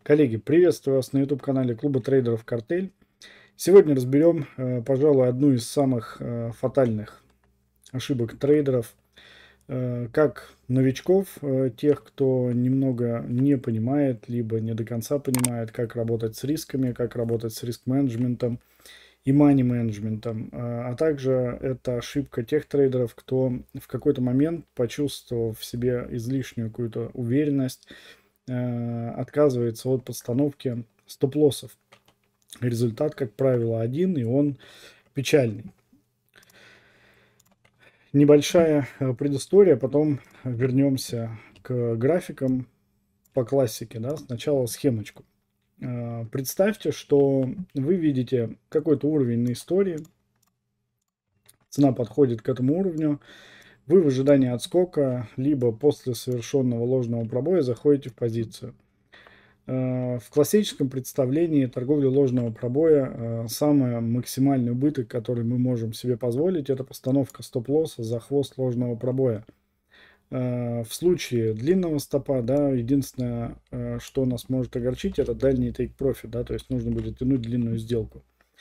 Коллеги, приветствую вас на YouTube-канале Клуба трейдеров «Картель». Сегодня разберем, пожалуй, одну из самых фатальных ошибок трейдеров, как новичков, тех, кто немного не понимает, либо не до конца понимает, как работать с рисками, как работать с риск-менеджментом и мани-менеджментом. А также это ошибка тех трейдеров, кто в какой-то момент, почувствовав в себе излишнюю какую-то уверенность, отказывается от постановки стоп-лоссов. Результат, как правило, один, и он печальный. Небольшая предыстория, потом вернемся к графикам по классике. Да? Сначала схемочку. Представьте, что вы видите какой-то уровень на истории, цена подходит к этому уровню, вы в ожидании отскока, либо после совершенного ложного пробоя заходите в позицию. В классическом представлении торговли ложного пробоя самый максимальный убыток, который мы можем себе позволить, это постановка стоп-лосса за хвост ложного пробоя. В случае длинного стопа, да, единственное, что нас может огорчить, это дальний take-profit, да, то есть нужно будет тянуть длинную сделку.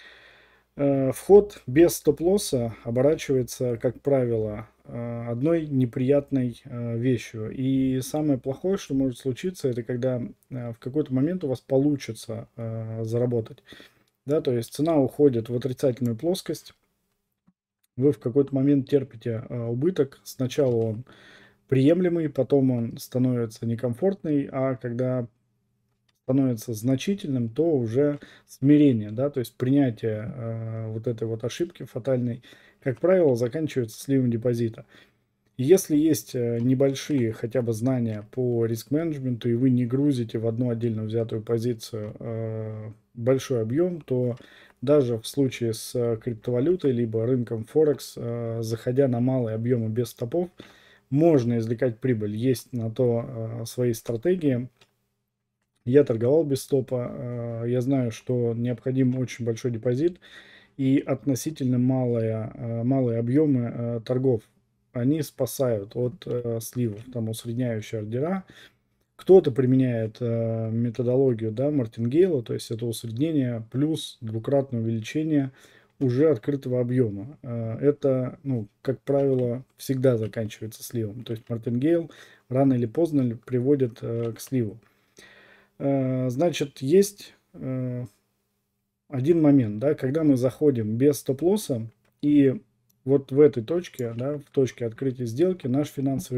Вход без стоп-лосса оборачивается, как правило, одной неприятной вещью. И самое плохое, что может случиться, это когда в какой-то момент у вас получится заработать. Да, то есть цена уходит в отрицательную плоскость, вы в какой-то момент терпите убыток. Сначала он приемлемый, потом он становится некомфортный, а когда становится значительным, то уже смирение, да, то есть принятие вот этой вот ошибки фатальной, как правило, заканчивается сливом депозита. Если есть небольшие хотя бы знания по риск-менеджменту, и вы не грузите в одну отдельно взятую позицию большой объем, то даже в случае с криптовалютой, либо рынком Форекс, заходя на малые объемы без стопов, можно извлекать прибыль. Есть на то свои стратегии. Я торговал без стопа, я знаю, что необходим очень большой депозит и относительно малые объемы торгов. Они спасают от сливов, там усредняющие ордера. Кто-то применяет методологию, да, Мартингейла, то есть это усреднение плюс двукратное увеличение уже открытого объема. Это, ну, как правило, всегда заканчивается сливом. То есть Мартингейл рано или поздно приводит к сливу. Значит, есть один момент, да, когда мы заходим без стоп-лосса, и вот в этой точке, да, в точке открытия сделки, наш финансовый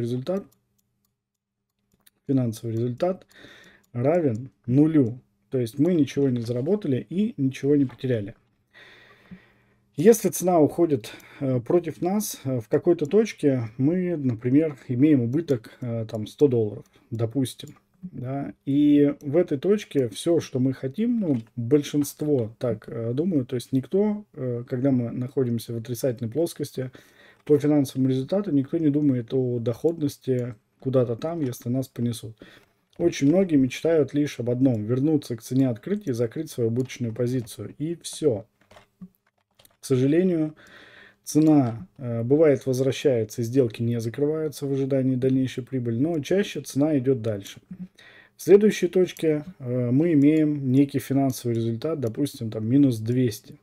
результат равен нулю. То есть мы ничего не заработали и ничего не потеряли. Если цена уходит против нас, в какой-то точке мы, например, имеем убыток там $100, допустим. Да, и в этой точке все, что мы хотим, ну, большинство так думают, то есть никто, когда мы находимся в отрицательной плоскости по финансовому результату, никто не думает о доходности куда-то там, если нас понесут. Очень многие мечтают лишь об одном – вернуться к цене открытия и закрыть свою убыточную позицию. И все. К сожалению, цена бывает возвращается, сделки не закрываются в ожидании дальнейшей прибыли, но чаще цена идет дальше. В следующей точке мы имеем некий финансовый результат, допустим, там минус $200.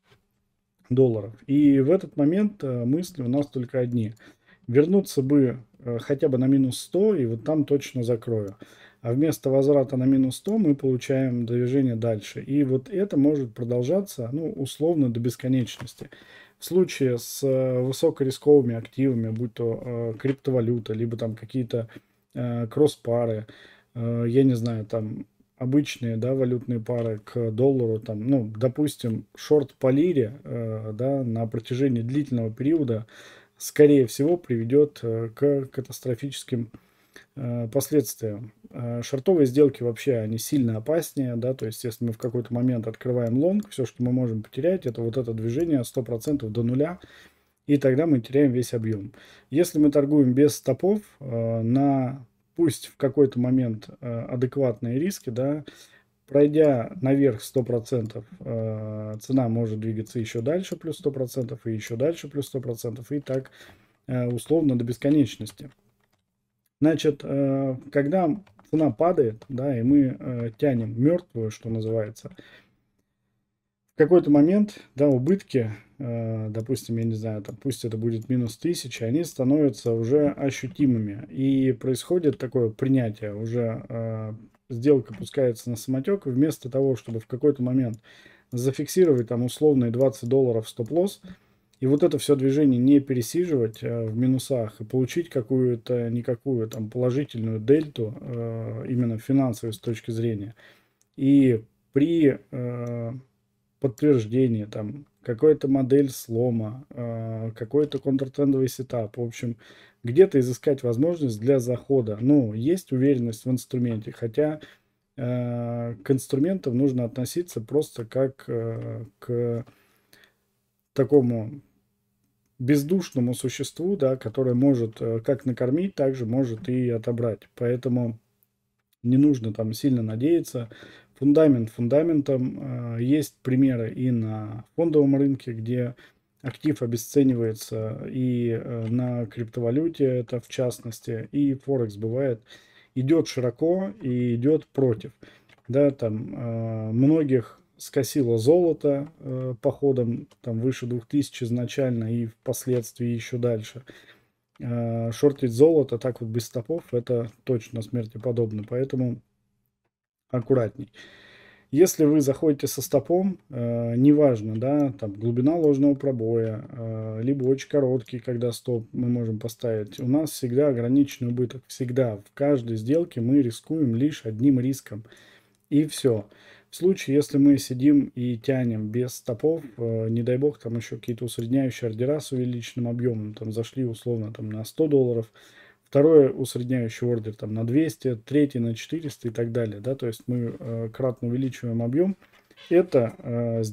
И в этот момент мысли у нас только одни. Вернуться бы хотя бы на минус 100, и вот там точно закрою. А вместо возврата на минус 100 мы получаем движение дальше. И вот это может продолжаться, ну, условно, до бесконечности. В случае с высокорисковыми активами, будь то криптовалюта, либо там какие-то кросс-пары, я не знаю, там обычные, да, валютные пары к доллару, там, ну, допустим, шорт по лире, да, на протяжении длительного периода, скорее всего, приведет к катастрофическим последствиям. Шортовые сделки вообще, они сильно опаснее, да, то есть если мы в какой-то момент открываем лонг, все, что мы можем потерять, это вот это движение 100% до нуля, и тогда мы теряем весь объем. Если мы торгуем без стопов, на пусть в какой-то момент адекватные риски, да, пройдя наверх 100%, цена может двигаться еще дальше плюс 100%, и еще дальше плюс 100%, и так условно до бесконечности. Значит, когда цена падает, да, и мы тянем мертвую, что называется. В какой-то момент, да, убытки, допустим, я не знаю, там, пусть это будет минус 1000, они становятся уже ощутимыми. И происходит такое принятие, уже сделка пускается на самотек, и вместо того, чтобы в какой-то момент зафиксировать там условные $20 стоп-лосс, и вот это все движение не пересиживать в минусах и получить какую-то никакую там положительную дельту, именно финансовой с точки зрения. И при подтверждении там какая-то модель слома, какой-то контртрендовый сетап, в общем, где-то изыскать возможность для захода. Ну, есть уверенность в инструменте, хотя к инструментам нужно относиться просто как к такому бездушному существу, да, которое может как накормить, так же может и отобрать. Поэтому не нужно там сильно надеяться. Фундамент фундаментом. Есть примеры и на фондовом рынке, где актив обесценивается, и на криптовалюте это в частности, и Форекс бывает, идет широко и идет против. Да, там многих скосило золото походом там выше 2000 изначально и впоследствии еще дальше. Шортить золото так вот без стопов это точно смерти подобно, поэтому аккуратней. Если вы заходите со стопом, неважно, да, там глубина ложного пробоя, либо очень короткий, когда стоп мы можем поставить, у нас всегда ограниченный убыток. Всегда в каждой сделке мы рискуем лишь одним риском. И все. В случае, если мы сидим и тянем без стопов, не дай бог, там еще какие-то усредняющие ордера с увеличенным объемом, там зашли условно там на $100, второй усредняющий ордер там на 200, третий на 400 и так далее, да, то есть мы кратно увеличиваем объем. Это с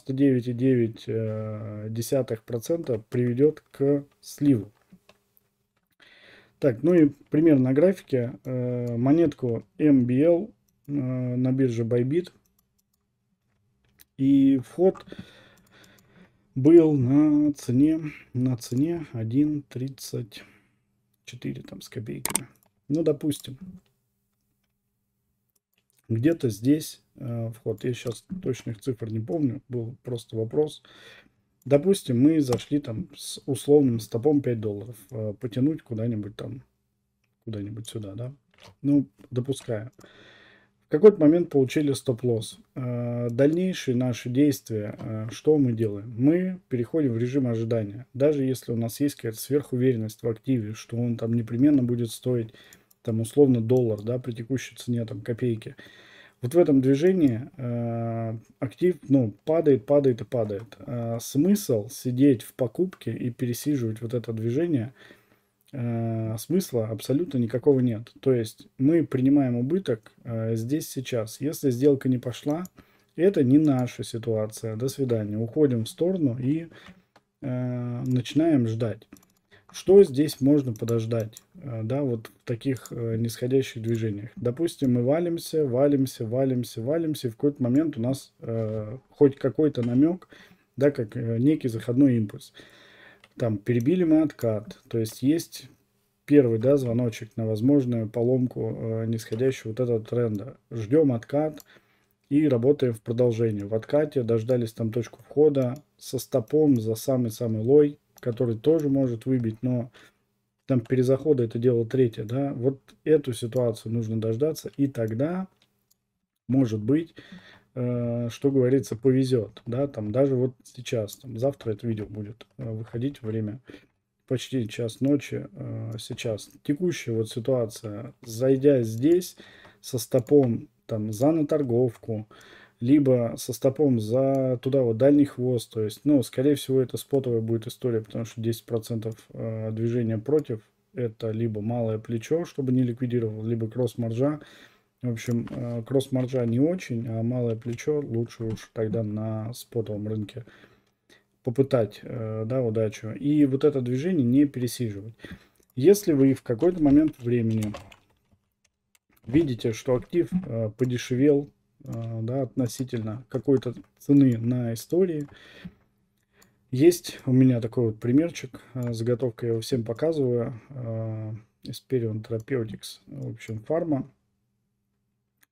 99,9% приведет к сливу. Так, ну и пример на графике. Монетку MBL на бирже Bybit. И вход был на цене 1.34 там с копейками. Ну, допустим, где-то здесь вход. Я сейчас точных цифр не помню, был просто вопрос. Допустим, мы зашли там с условным стопом $5. Потянуть куда-нибудь там, куда-нибудь сюда, да? Ну, допускаю. В какой-то момент получили стоп-лосс. Дальнейшие наши действия, что мы делаем? Мы переходим в режим ожидания. Даже если у нас есть какая-то сверхуверенность в активе, что он там непременно будет стоить там условно $1, да, при текущей цене там копейки. Вот в этом движении актив, ну, падает, падает и падает. Смысл сидеть в покупке и пересиживать вот это движение смысла абсолютно никакого нет. То есть мы принимаем убыток здесь сейчас. Если сделка не пошла, это не наша ситуация. До свидания. Уходим в сторону и начинаем ждать. Что здесь можно подождать, да, вот в таких нисходящих движениях? Допустим, мы валимся, валимся, валимся, валимся, и в какой-то момент у нас хоть какой-то намек, да, как некий заходной импульс. Там перебили мы откат, то есть первый, да, звоночек на возможную поломку нисходящего вот этого тренда. Ждем откат и работаем в продолжении. В откате дождались там точку входа со стопом за самый-самый лой, который тоже может выбить, но там перезахода это дело третье, да. Вот эту ситуацию нужно дождаться, и тогда, может быть, что говорится, повезет, да, там даже вот сейчас, там, завтра это видео будет выходить, время почти час ночи сейчас. Текущая вот ситуация, зайдя здесь со стопом там за на торговку, либо со стопом за туда вот дальний хвост, то есть, ну, скорее всего, это спотовая будет история, потому что 10% движения против, это либо малое плечо, чтобы не ликвидировал, либо кросс-маржа. В общем, кросс-маржа не очень, а малое плечо лучше уж тогда на спотовом рынке попытать, да, удачу. И вот это движение не пересиживать. Если вы в какой-то момент времени видите, что актив подешевел, да, относительно какой-то цены на истории, есть у меня такой вот примерчик, заготовка, я его всем показываю, Esperion Therapeutics, в общем, фарма.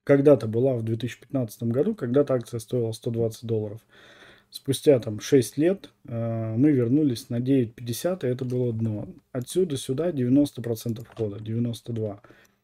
когда-то была в 2015 году, когда-то акция стоила $120. Спустя там 6 лет мы вернулись на 9.50, и это было дно. Отсюда сюда 90% хода, 92%.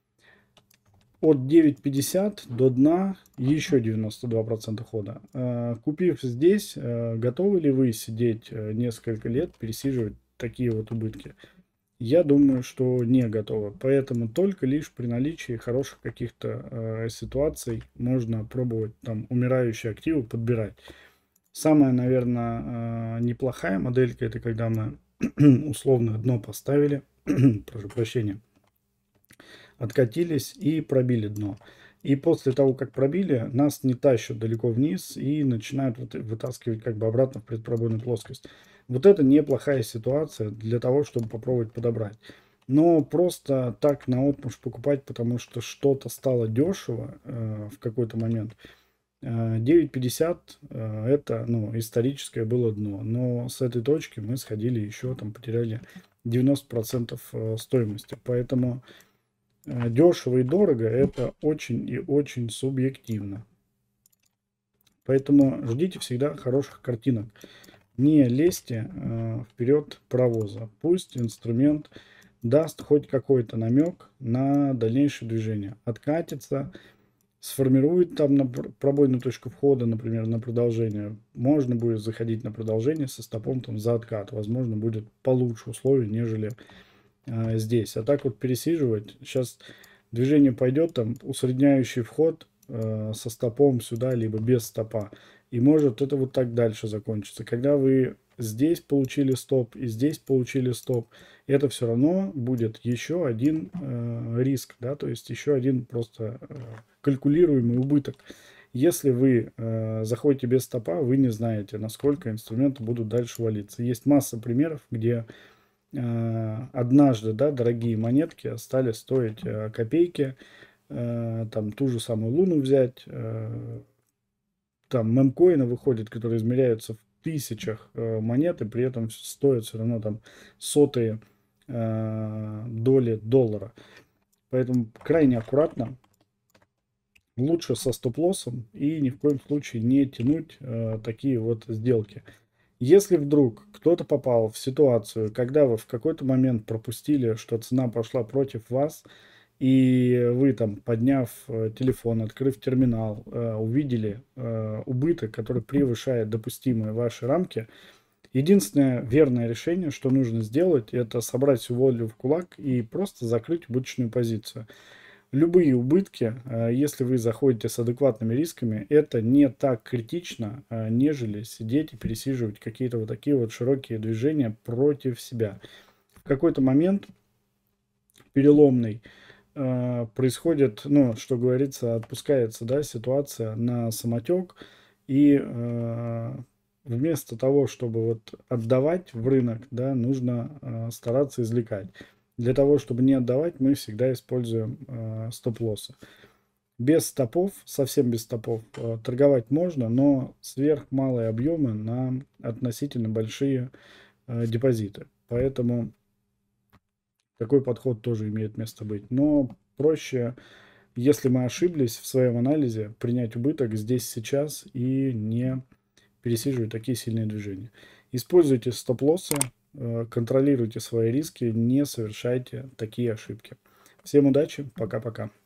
От 9.50 до дна еще 92% хода. Купив здесь, готовы ли вы сидеть несколько лет, пересиживать такие вот убытки? Я думаю, что не готовы. Поэтому только лишь при наличии хороших каких-то ситуаций можно пробовать там умирающие активы подбирать. Самая, наверное, неплохая моделька — это когда мы условно дно поставили, прошу прощения, откатились и пробили дно. И после того, как пробили, нас не тащат далеко вниз и начинают вытаскивать как бы обратно в предпробойную плоскость. Вот это неплохая ситуация для того, чтобы попробовать подобрать. Но просто так наотмашь покупать, потому что что-то стало дешево в какой-то момент. 9.50 это, ну, историческое было дно. Но с этой точки мы сходили еще, там потеряли 90% стоимости. Поэтому дешево и дорого — это очень и очень субъективно. Поэтому ждите всегда хороших картинок. Не лезьте вперед паровоза. Пусть инструмент даст хоть какой-то намек на дальнейшее движение. Откатится, сформирует там на пробойную точку входа, например, на продолжение. Можно будет заходить на продолжение со стопом там за откат. Возможно, будет получше условия, нежели здесь. А так вот пересиживать. Сейчас движение пойдет, там усредняющий вход со стопом сюда, либо без стопа. И может это вот так дальше закончиться. Когда вы здесь получили стоп и здесь получили стоп, это все равно будет еще один риск, да, то есть еще один просто калькулируемый убыток. Если вы заходите без стопа, вы не знаете, насколько инструменты будут дальше валиться. Есть масса примеров, где однажды, да, дорогие монетки стали стоить копейки. Там ту же самую Луну взять, там мемкоины выходят, которые измеряются в тысячах монет, и при этом стоят все равно там сотые доли доллара. Поэтому крайне аккуратно. Лучше со стоп-лоссом и ни в коем случае не тянуть такие вот сделки. Если вдруг кто-то попал в ситуацию, когда вы в какой-то момент пропустили, что цена пошла против вас, и вы там, подняв телефон, открыв терминал, увидели убыток, который превышает допустимые ваши рамки, единственное верное решение, что нужно сделать, это собрать всю волю в кулак и просто закрыть убыточную позицию. Любые убытки, если вы заходите с адекватными рисками, это не так критично, нежели сидеть и пересиживать какие-то вот такие вот широкие движения против себя. В какой-то момент переломный происходит, ну, что говорится, отпускается, да, ситуация на самотек, и вместо того, чтобы вот отдавать в рынок, да, нужно стараться извлекать. Для того, чтобы не отдавать, мы всегда используем стоп-лоссы. Без стопов, совсем без стопов, торговать можно, но сверхмалые объемы на относительно большие депозиты. Поэтому такой подход тоже имеет место быть. Но проще, если мы ошиблись в своем анализе, принять убыток здесь, сейчас и не пересиживать такие сильные движения. Используйте стоп-лоссы, контролируйте свои риски, не совершайте такие ошибки. Всем удачи, пока-пока.